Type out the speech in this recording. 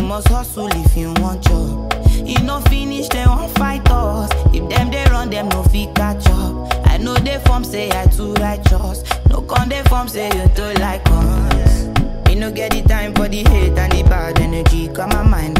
must hustle if you want job. You no finish, they won't fight us. If them they run, them no fit catch up. I know they form say I too righteous. No con they form say you too like us. Me no get the time for the hate and the bad energy. Got my mind